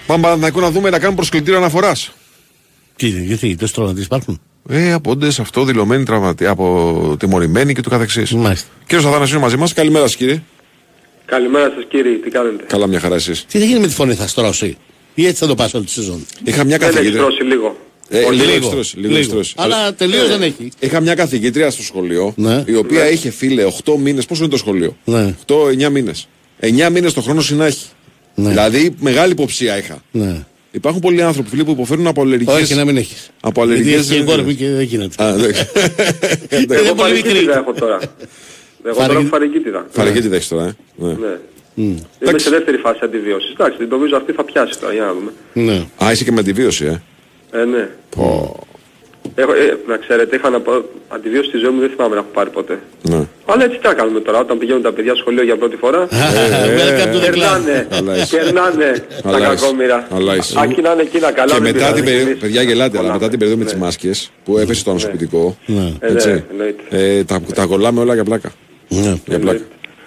Πάμε Παναθηναϊκό να δούμε να κάνουμε προσκλητήριο αναφοράς. Γιατί, τόσοι τραυματίες υπάρχουν? Από όντες αυτό δηλωμένοι τραυματίες, από τιμωρημένοι και του καθεξής. Μάλιστα. Κύριος Αθανασίου είναι μαζί μας. Καλημέρα σας κύριε. Καλημέρα σας κύριε, τι κάνετε? Καλά, μια χαρά εσείς. Τι θα γίνει με τη φωνή, θα στρώσει? Ή έτσι θα το πας όλη τη σεζόν? Είχα μια Δεν έχει καθηγήτρια. στρώσει λίγο. Λίγο στρώσει. Αλλά τελείως δεν έχει. Είχα μια καθηγήτρια στο σχολείο, Ναι. η οποία είχε φίλε 8 μήνες. Πόσο είναι το σχολείο? Ναι. 8-9 μήνες. 9 μήνες το χρόνο συνάχει. Ναι. Δηλαδή μεγάλη υποψία είχα. Ναι. Υπάρχουν πολλοί άνθρωποι φίλοι που υποφέρουν από αλλεργικές. Όχι, να μην έχεις. Από αλλεργικές. Γιατί έχει και δεν γίνεται. Εγώ φαρικίτιδα έχω τώρα. Εγώ τώρα έχω φαρικίτιδα. Φαρικίτιδα έχεις τώρα, Ναι. Είμαι σε δεύτερη φάση αντιβίωσης. Εντάξει, νομίζω αυτή θα πιάσει τώρα, για να δούμε. Ναι. Α, είσαι και με αντιβίωση, Ναι. Να ξέρετε, είχα αντιβίωση στη ζωή μου, δεν θυμάμαι να έχω πάρει ποτέ. Ναι. Αλλά έτσι τι να κάνουμε τώρα, όταν πηγαίνουν τα παιδιά σχολείο για πρώτη φορά. Κερνάνε τα κακόμοιρα. Ακεί να είναι εκείνα καλά. Και μετά την περίοδο, παιδιά γελάτε, αλλά μετά την περίοδο με τις μάσκες που έπεσε το ανοσοποιητικό, τα κολλάμε όλα για πλάκα. Για πλάκα.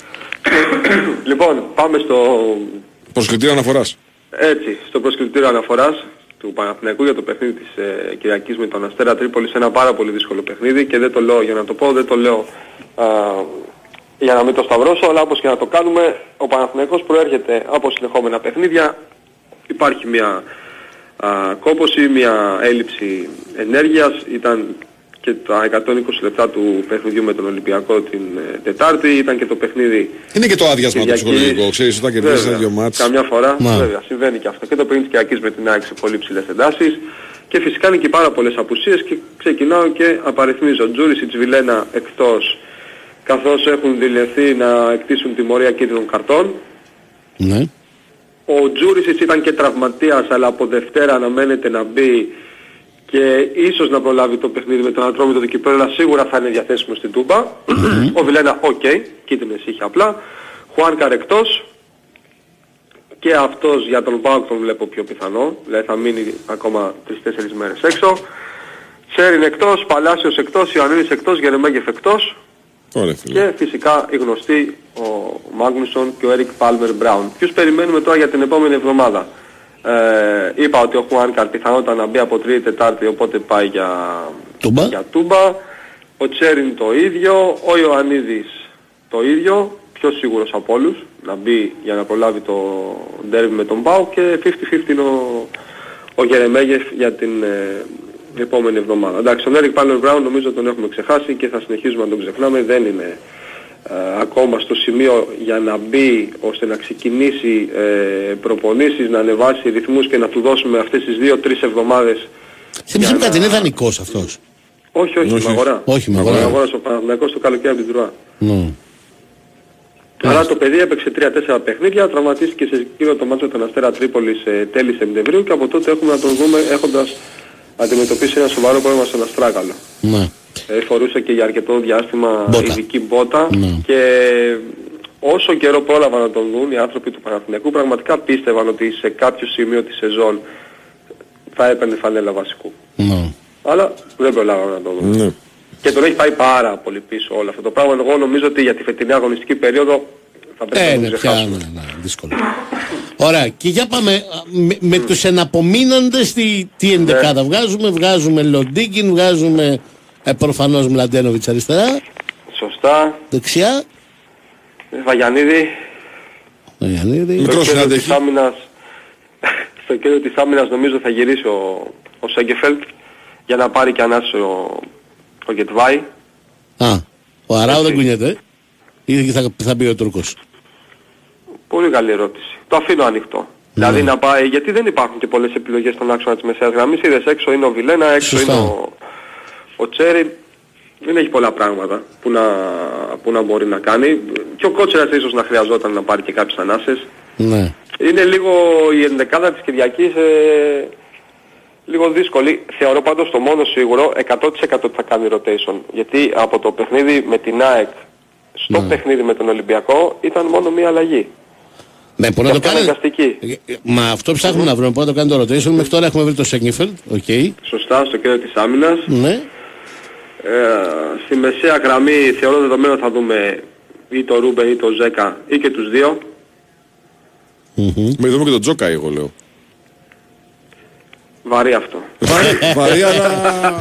Λοιπόν, πάμε στο προσκλητήριο αναφοράς. Έτσι, στο προσκλητήριο αναφοράς του Παναθηναϊκού για το παιχνίδι της Κυριακής με τον Αστέρα Τρίπολης, ένα πάρα πολύ δύσκολο παιχνίδι και δεν το λέω για να το πω, δεν το λέω για να μην το σταυρώσω, αλλά όπως και να το κάνουμε, ο Παναθηναϊκός προέρχεται από συνεχόμενα παιχνίδια, υπάρχει μια κόπωση, μια έλλειψη ενέργειας, ήταν και τα 120 λεπτά του παιχνιδιού με τον Ολυμπιακό την Τετάρτη, ήταν και το παιχνίδι. Είναι και το άδειασμα του ψυχολογικού, ξέρεις, όταν κερδίζεις ένα δυο μάτς. Καμιά φορά, βέβαια, συμβαίνει και αυτό. Και το παιχνίδι της Κυριακής με την ΑΕΚ σε πολύ ψηλές εντάσεις. Και φυσικά είναι και πάρα πολλές απουσίες και ξεκινάω και απαριθμίζω. Τζούρισιτς, Βιλένα εκτός, καθώς έχουν δηληθεί να εκτίσουν τιμωρία κίτρινων καρτών. Ναι. Ο Τζούρισιτς ήταν και τραυματίας, αλλά από Δευτέρα αναμένεται να μπει και ίσως να προλάβει το παιχνίδι με τον Ατρόμητο του Κυπέλλου, αλλά σίγουρα θα είναι διαθέσιμο στην Τούμπα. Ο Βιλένα, κίτρινες είχε απλά. Χουάνκαρ εκτός. Και αυτός για τον ΠΑΟΚ τον βλέπω πιο πιθανό, δηλαδή θα μείνει ακόμα 3-4 μέρες έξω. Τσέριν εκτός, Παλάσιος εκτός, Ιωαννίδης εκτός, Γερεμέγεφ εκτός. Ωραία, και φυσικά οι γνωστοί, ο Μάγνουσον και ο Έρικ Πάλμερ Μπράουν. Ποιους περιμένουμε τώρα για την επόμενη εβδομάδα? Είπα ότι ο Χουάνκαρ πιθανότατα να μπει από Τρίτη Τετάρτη, οπότε πάει για Τούμπα. Ο Τσέριν το ίδιο, ο Ιωαννίδης το ίδιο, πιο σίγουρος από όλους να μπει για να προλάβει το ντέρμπι με τον ΠΑΟΚ, και 50-50 είναι ο Γερεμέγεφ για την επόμενη εβδομάδα. Εντάξει, τον Έρικ Πάλμερ Μπράουν νομίζω τον έχουμε ξεχάσει και θα συνεχίζουμε να τον ξεχνάμε, δεν είναι ακόμα στο σημείο για να μπει ώστε να ξεκινήσει προπονήσεις, να ανεβάσει ρυθμούς και να του δώσουμε αυτές τις 2-3 εβδομάδες. Θυμίζει κάτι, είναι δανεικός αυτός? Όχι, με αγορά. Όχι, με αγορά. Αγορά στο Παναθηναϊκό στο καλοκαίρι από την Τρουά. Αλλά το παιδί έπαιξε 3-4 παιχνίδια, τραυματίστηκε σε εκείνο το μάτσο με τον Αστέρα Τρίπολης τέλη Σεπτεμβρίου και από τότε έχουμε να τον δούμε έχοντας αντιμετωπίσει ένα σοβαρό πρόβλημα στον αστράγαλο. Ναι. Φορούσε και για αρκετό διάστημα ειδική μπότα Ναι. και όσο καιρό πρόλαβαν να τον δουν οι άνθρωποι του Παναθηναϊκού, πραγματικά πίστευαν ότι σε κάποιο σημείο της σεζόν θα έπαιρνε φανέλα βασικού. Ναι. Αλλά δεν προλάβαν να τον δουν. Ναι. Και τον έχει πάει πάρα πολύ πίσω όλο αυτό το πράγμα. Εγώ νομίζω ότι για τη φετινή αγωνιστική περίοδο θα πρέπει να τον ξεχάσουμε. Ναι, δύσκολο. Ωραία, και για πάμε με τους εναπομείναντες, τι ενδεκάδα βγάζουμε Λοντίγκιν, βγάζουμε προφανώς Μλαντένοβιτς αριστερά. Σωστά. Δεξιά. Βαγιανίδη. Μικρός συνάντηση. Στο κέντρο της άμυνας νομίζω θα γυρίσει ο Σέγκεφελτ για να πάρει και ανάση ο Γετβάη. Ο Αράου δεν κουνιέται ή θα μπει ο Τούρκος? Πολύ καλή ερώτηση. Το αφήνω ανοιχτό. Δηλαδή να πάει, γιατί δεν υπάρχουν και πολλές επιλογές στον άξονα της μεσαίας γραμμής. Είδες, έξω είναι ο Βιλένα, έξω είναι ο Τσέριν. Δεν έχει πολλά πράγματα που να μπορεί να κάνει. Και ο Κότσερας ίσως να χρειαζόταν να πάρει και κάποιες ανάσες. Ναι. Είναι λίγο η ενδεκάδα της Κυριακής λίγο δύσκολη. Θεωρώ πάντως το μόνο σίγουρο 100% ότι θα κάνει rotation. Γιατί από το παιχνίδι με την ΑΕΚ στο παιχνίδι με τον Ολυμπιακό ήταν μόνο μία αλλαγή. Ναι, μπορεί να το κάνει. Μα αυτό ψάχνουμε να βρούμε. Μπορεί να το κάνει το rotation. Μέχρι τώρα έχουμε βρει το Σέγκεφελτ. Σωστά, στο κέντρο της άμυνας. Ναι. Στη μεσαία γραμμή θεωρώ δεδομένο θα δούμε ή το Ρούμπεν ή το Ζέκα ή και τους δύο. Με δούμε και τον Τζόκα, εγώ λέω. Βαρύ αυτό. Βαρύ, αλλά...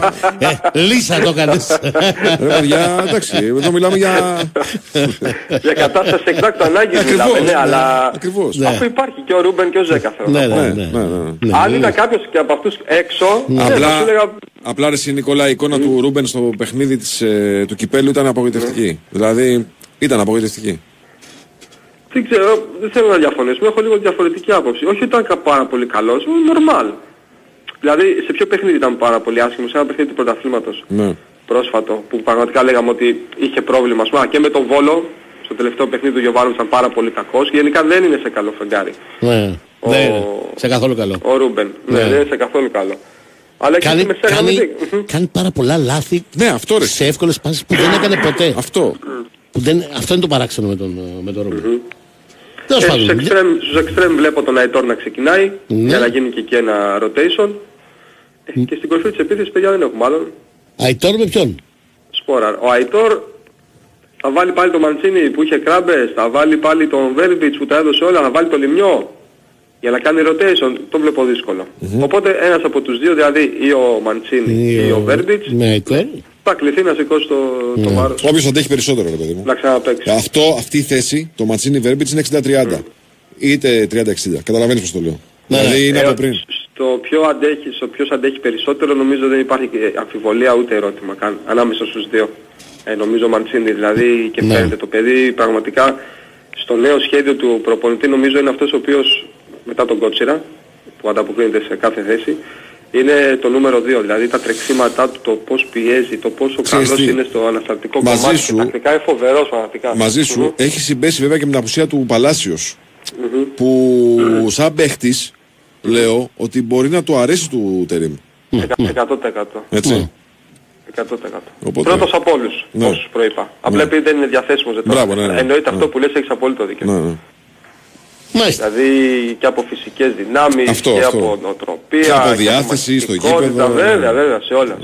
Λύσα το κάνεις. Ρε παιδιά, εντάξει, εδώ μιλάμε για... Για κατάσταση εκτάκτου ανάγκης μιλάμε, ναι, αλλά... Ακριβώς. Αφού υπάρχει και ο Ρούμπεν και ο Ζέκα, θέλω να πω. Αν ήταν κάποιος και από αυτούς έξω, απλά ρε Νικόλα, η εικόνα του Ρούμπεν στο παιχνίδι του κυπέλου ήταν απογοητευτική. Δηλαδή, ήταν απογοητευτική. Δεν ξέρω, δεν θέλω να διαφωνήσουμε, έχω λίγο διαφορετική άποψη. Όχι ότι ήταν πάρα πολύ καλός, normal. Δηλαδή, σε ποιο παιχνίδι ήταν πάρα πολύ άσχημο, σε ένα παιχνίδι του πρωταθλήματος. Ναι. Πρόσφατο, που πραγματικά λέγαμε ότι είχε πρόβλημα. Ας πούμε, και με τον Βόλο, στο τελευταίο παιχνίδι του Γιωβάνου ήταν πάρα πολύ κακός. Γενικά δεν είναι σε καλό φεγγάρι. Ναι, δεν είναι σε καθόλου καλό. Ο Ρούμπεν, ναι, δεν είναι σε καθόλου καλό. Αλλά κάνει πάρα πολλά λάθη, ναι, αυτό, σε εύκολες πάσεις που δεν έκανε ποτέ. Αυτό. Αυτό είναι το παράξενο με τον Ρούμπεν. Στους εξτρέμ βλέπω τον Αϊτόρ να ξεκινάει, για να γίνει και εκεί ένα rotation. Και στην κορυφή της επίθεσης, παιδιά, δεν έχουμε άλλον. Αϊτόρ με ποιον? Σπόρα. Ο Αϊτόρ θα βάλει πάλι τον Μαντσίνι που είχε κράμπες, θα βάλει πάλι τον Βέρμπιτς που τα έδωσε όλα, θα βάλει τον Λιμιό για να κάνει rotation. Το βλέπω δύσκολο. Οπότε ένας από τους δύο, δηλαδή ή ο Μαντσίνι ή ο Βέρμπιτς, θα κληθεί να σηκώσει το βάρος. Όποιος αντέχει περισσότερο, ρε παιδί μου. Να ξαναπαίξει. Αυτή η θέση, το Μαντσίνι Βέρμπιτς είναι 60-30. Είτε 30-60. Καταλαβαίνεις πώς το λέω. Δηλαδή είναι από πριν. Στο ποιος αντέχει περισσότερο νομίζω δεν υπάρχει αμφιβολία ούτε ερώτημα καν ανάμεσα στους δύο. Νομίζω ο Μαντσίνι δηλαδή και φαίνεται το παιδί πραγματικά στο νέο σχέδιο του προπονητή, νομίζω είναι αυτός ο οποίος μετά τον Κότσιρα που ανταποκρίνεται σε κάθε θέση είναι το νούμερο 2, δηλαδή τα τρεξίματά του, το πώς πιέζει, το πόσο καλός είναι στο αναστατικό κομμάτι και τακτικά είναι φοβερός πραγματικά. Μαζί σου έχει συμπέσει βέβαια και με την απουσία του Παλάσιος που σαν παίχτης λέω ότι μπορεί να του αρέσει του Τερίμ. 100%. Έτσι. 100%. Οπότε... Πρώτος από όλους, όσους προείπα. Απλά επειδή δεν είναι διαθέσιμος εννοείται αυτό που λες, έχεις απόλυτο δίκιο. Δηλαδή και από φυσικές δυνάμεις και από νοοτροπία και από διάθεση στο γήπεδο. Βέβαια, σε όλα.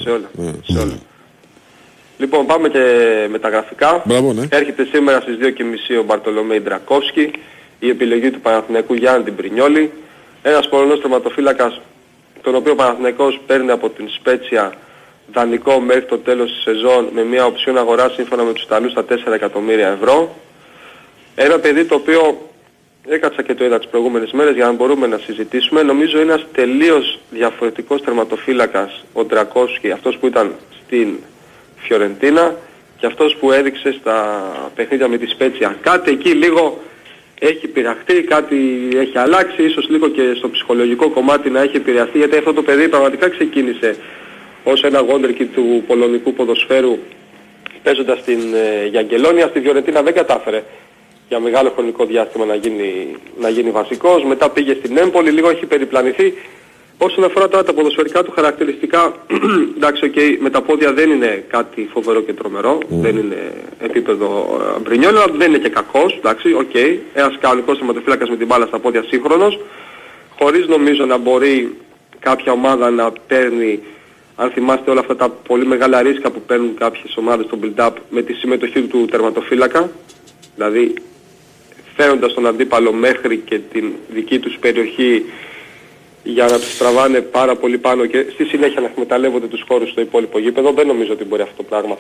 Λοιπόν, πάμε και με τα γραφικά. Έρχεται σήμερα στις 2.30 ο Μπαρτολομέι Ντρακόφσκι, η επιλογή του Παναθηναϊκού Γιάννη Τιμπρινιόλη. Ένας Πολωνός τερματοφύλακας, τον οποίο ο Παναθηναϊκός παίρνει από την Σπέτσια δανεικό μέχρι το τέλος της σεζόν με μια οψιόν αγορά σύμφωνα με τους Ιταλούς στα 4 εκατομμύρια ευρώ. Ένα παιδί το οποίο έκατσα και το είδα τις προηγούμενες μέρες για να μπορούμε να συζητήσουμε. Νομίζω είναι ένας τελείως διαφορετικός τερματοφύλακας ο Ντρακόφσκι, αυτός που ήταν στην Φιωρεντίνα και αυτός που έδειξε στα παιχνίδια με τη Σπέτσια. Κάτι εκεί λίγο έχει πειραχτεί, κάτι έχει αλλάξει, ίσως λίγο και στο ψυχολογικό κομμάτι να έχει επηρεαστεί, γιατί αυτό το παιδί πραγματικά ξεκίνησε ως ένα wonderkid του πολωνικού ποδοσφαίρου παίζοντας στην Γιαγκελόνια. Στη Φιωρεντίνα δεν κατάφερε για μεγάλο χρονικό διάστημα να γίνει βασικός, μετά πήγε στην Έμπολη, λίγο έχει περιπλανηθεί. Όσον αφορά τώρα τα ποδοσφαιρικά του χαρακτηριστικά, εντάξει, με τα πόδια δεν είναι κάτι φοβερό και τρομερό, δεν είναι επίπεδο Μπρινιόλη, αλλά δεν είναι και κακός, εντάξει, ένας κανονικός τερματοφύλακας με την μπάλα στα πόδια σύγχρονος, χωρίς νομίζω να μπορεί κάποια ομάδα να παίρνει, αν θυμάστε όλα αυτά τα πολύ μεγάλα ρίσκα που παίρνουν κάποιες ομάδες στο build-up με τη συμμετοχή του τερματοφύλακα, δηλαδή φέροντας τον αντίπαλο μέχρι και την δική τους περιοχή για να τους τραβάνε πάρα πολύ πάνω και στη συνέχεια να εκμεταλλεύονται τους χώρους στο υπόλοιπο γήπεδο. Δεν νομίζω ότι μπορεί αυτό το πράγμα.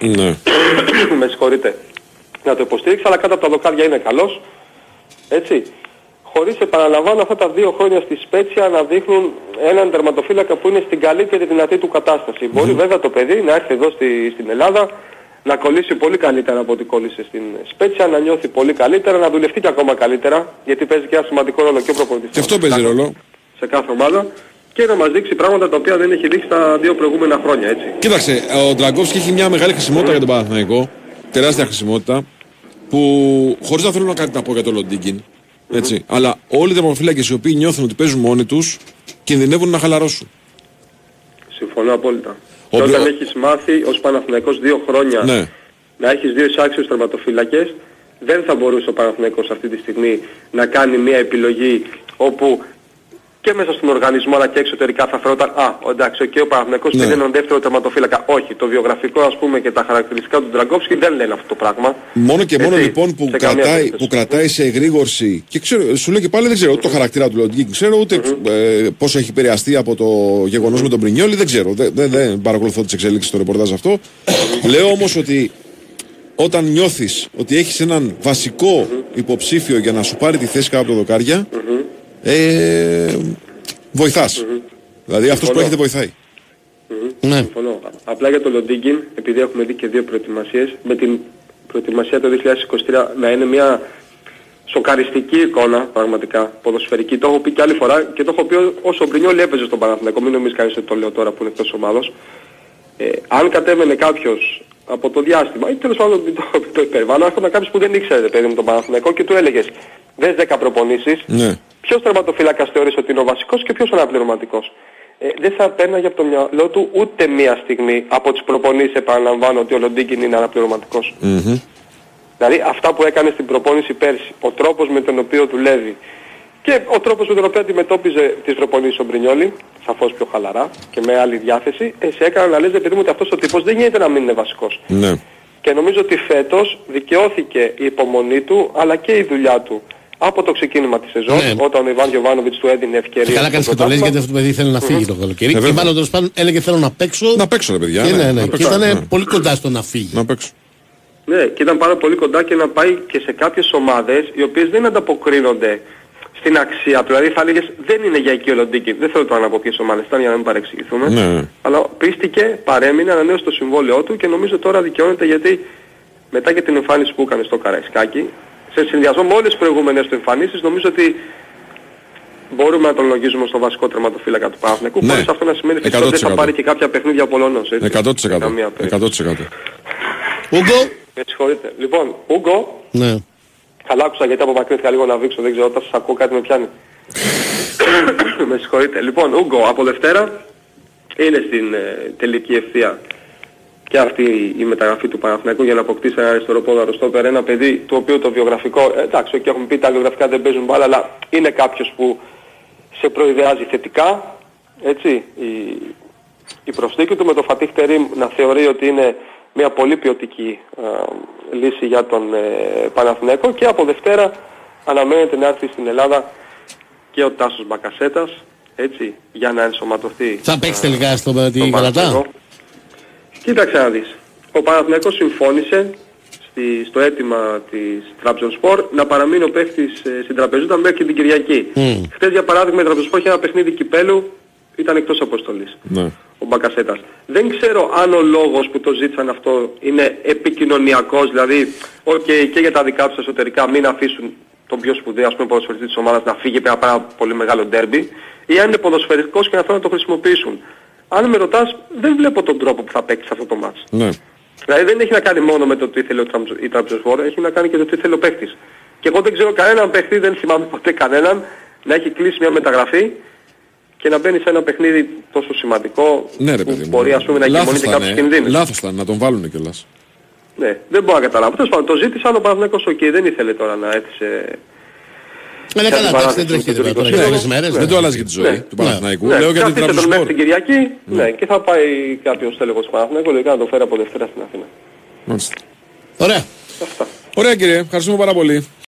Με συγχωρείτε να το υποστήριξει, αλλά κάτω από τα δοκάρια είναι καλός. Έτσι. Χωρίς, επαναλαμβάνω, αυτά τα 2 χρόνια στη Σπέτσια να δείχνουν έναν τερματοφύλακα που είναι στην καλύτερη δυνατή του κατάσταση. Μπορεί βέβαια το παιδί να έρθει εδώ στην Ελλάδα να κολλήσει πολύ καλύτερα από ό,τι κόλλησε στην Σπέτσια, να νιώθει πολύ καλύτερα, να δουλευτεί και ακόμα καλύτερα, γιατί παίζει και ένα σημαντικό ρόλο και ο προπονητής. Και αυτό παίζει ρόλο. Σε κάθε ομάδα και να μας δείξει πράγματα τα οποία δεν έχει δείξει τα 2 προηγούμενα χρόνια, έτσι. Κοίταξε, ο Ντραγκόφσκι έχει μια μεγάλη χρησιμότητα για τον Παναθηναϊκό, τεράστια χρησιμότητα, που χωρίς να θέλω να κάνει τα πω για τον Λοντίγκιν, έτσι, αλλά όλοι οι τερματοφύλακες οι οποίοι νιώθουν ότι παίζουν μόνοι τους, κινδυνεύουν να χαλαρώσουν. Συμφωνώ απόλυτα. Και όταν έχεις μάθει ως Παναθηναϊκός 2 χρόνια να έχεις 2 εισάξιους τερματοφύλακες, δεν θα μπορούσε ο Παναθηναϊκός αυτή τη στιγμή να κάνει μια επιλογή όπου και μέσα στον οργανισμό αλλά και εξωτερικά θα φερόταν εντάξει, ο Παναθηναϊκός είναι έναν δεύτερο τερματοφύλακα. Όχι, το βιογραφικό ας πούμε και τα χαρακτηριστικά του Ντραγκόφσκι δεν λένε αυτό το πράγμα. Μόνο και μόνο λοιπόν που κρατάει σε εγρήγορση και ξέρω, σου λέω και πάλι δεν ξέρω ούτε το χαρακτήρα του Λοντίνγκιν, ξέρω ούτε πόσο έχει επηρεαστεί από το γεγονός με τον Πρινιόλι, δεν ξέρω, δεν παρακολουθώ τις εξελίξεις στο ρεπορτάζ αυτό. Λέω όμως ότι όταν νιώθεις ότι έχεις έναν βασικό υποψήφιο για να σου πάρει τη θέση κάτω από το δοκάρια, βοηθάς. Δηλαδή αυτός που έχετε βοηθάει. Ναι. Συμφωνώ. Απλά για το Λοντίνγκιν, επειδή έχουμε δει και δύο προετοιμασίες, με την προετοιμασία το 2023 να είναι μια σοκαριστική εικόνα, πραγματικά, ποδοσφαιρική. Το έχω πει και άλλη φορά και το έχω πει όσο ο Μπρινιόλι έπαιζε στον Παναθηναϊκό, μην νομίζει κανείς ότι το λέω τώρα που είναι εκτός ομάδος. Αν κατέβαινε κάποιος από το διάστημα ή τέλος πάντων το υπερβάλλον, έρχονταν κάποιος που δεν ήξερε παιδί με τον Παναθηναϊκό και του έλεγες δες 10 προπονήσεις, ποιος τερματοφύλακας θεωρείς ότι είναι ο βασικός και ποιος ο αναπληρωματικός. Δεν θα πέρναγε από το μυαλό του ούτε μία στιγμή από τις προπονήσεις, επαναλαμβάνω, ότι ο Λοντίνγκιν είναι αναπληρωματικός. Δηλαδή αυτά που έκανε στην προπόνηση πέρσι, ο τρόπος με τον οποίο δουλεύει και ο τρόπος με τον οποίο αντιμετώπιζε τις προπονήσεις ο Μπρινιόλι, σαφώς πιο χαλαρά και με άλλη διάθεση, σε έκανε να λες παιδί μου ότι αυτός ο τύπος δεν γίνεται να μην είναι βασικός. Ναι. Και νομίζω ότι φέτος δικαιώθηκε η υπομονή του αλλά και η δουλειά του από το ξεκίνημα της σεζόν, όταν ο Ιβάν Γιοβάνοβιτς του έδινε ευκαιρία. Καλά κάνεις και το λες γιατί αυτό το παιδί θέλει να φύγει το καλοκαίρι. Και μάλλον τέλος πάντων έλεγε θέλω να παίξω. Να παίξω ρε παιδιά. Και ήταν πολύ κοντά στο να φύγει. Να παίξω. Ναι, και ήταν πάρα πολύ κοντά και να πάει και σε κάποιες ομάδες οι οποίες δεν ανταποκρίνονται στην αξία του. Δηλαδή θα έλεγες δεν είναι για εκεί ο Λοντίνγκιν. Δεν θέλω τώρα να πω ποιες ομάδες ήταν για να μην παρεξηγηθούμε. Ναι. Αλλά πίστηκε, παρέμεινε, ανανέωσε το συμβόλαιό του και νομίζω τώρα δικαιώνεται γιατί μετά και την εμφάνιση που έκανε στο Καραϊσκάκι, σε συνδυασμό με όλες τις προηγούμενες του εμφανίσεις, νομίζω ότι μπορούμε να τον λογίζουμε στο βασικό τερματοφύλακα του Παναθηναϊκού. Χωρίς αυτό να σημαίνει ότι δεν θα πάρει και κάποια παιχνίδια ο Πολωνός. 100%. Ούγκο. Με συγχωρείτε. Λοιπόν, Ούγκο. Ναι. Καλά άκουσα γιατί απομακρύνθηκα λίγο να βήξω, δεν ξέρω, όταν σας ακούω κάτι με πιάνει. Με συγχωρείτε. Λοιπόν, Ούγκο από Δευτέρα είναι στην τελική ευθεία και αυτή η μεταγραφή του Παναθηναϊκού για να αποκτήσει ένα αριστεροπόδαρο στόπερ, ένα παιδί το οποίο το βιογραφικό, εντάξει, και έχουμε πει τα βιογραφικά δεν παίζουν μπάλα, αλλά είναι κάποιος που σε προειδεάζει θετικά, έτσι, η προσθήκη του με το Φατίχ Τερίμ να θεωρεί ότι είναι μια πολύ ποιοτική λύση για τον Παναθηναϊκό και από Δευτέρα αναμένεται να έρθει στην Ελλάδα και ο Τάσος Μπακασέτας, έτσι, για να ενσωματωθεί. Θα παίξει τελικά στο Γαλατά. Κοίταξε να δεις. Ο Παναθηναϊκός συμφώνησε στο αίτημα της Τραμπζονσπορ να παραμείνει ο παίχτης στην τραπεζούτα μέχρι την Κυριακή. Χθες για παράδειγμα η Τραμπζονσπορ είχε ένα παιχνίδι κυπέλου, ήταν εκτός αποστολής. Ναι. Ο Μπακασέτας. Δεν ξέρω αν ο λόγος που το ζήτησαν αυτό είναι επικοινωνιακός, δηλαδή και για τα δικά τους εσωτερικά μην αφήσουν τον πιο σπουδαίο ας πούμε ποδοσφαιριστή της ομάδας να φύγει πέρα από ένα πολύ μεγάλο ντέρμπι, ή αν είναι ποδοσφαιρικός και να θέλουν να το χρησιμοποιήσουν. Αν με ρωτάς, δεν βλέπω τον τρόπο που θα παίξει αυτό το μάτς. Ναι. Δηλαδή δεν έχει να κάνει μόνο με το τι θέλει η Τραμπζονσπορ, έχει να κάνει και το τι θέλει ο παίκτης. Και εγώ δεν ξέρω κανέναν παίκτη, δεν θυμάμαι ποτέ κανέναν, να έχει κλείσει μια μεταγραφή και να μπαίνει σε ένα παιχνίδι τόσο σημαντικό, ναι, ρε, που μπορεί ας πούμε να εγκυμονείται κάποιους κινδύνους. Λάθος ήταν, να τον βάλουν κιόλας. Ναι, δεν μπορώ να καταλάβω. Τέλος πάντων, το ζήτησαν ο Παναθηναϊκός, δεν ήθελε τώρα να έθισε. Ναι, καλά, εντάξει, δεν τρέχει τώρα. Δεν το άλλαζε και τη ζωή του Παναθηναϊκού. Λέω για την Τραμπζονσπορ. Μέχρι την Κυριακή, ναι, και θα πάει κάποιος τέλεχος του Παναθηναϊκού, λογικά να το φέρει από Δευτέρα στην Αθήνα. Μάλιστα. Ωραία. Ωραία κύριε, ευχαριστούμε πάρα πολύ.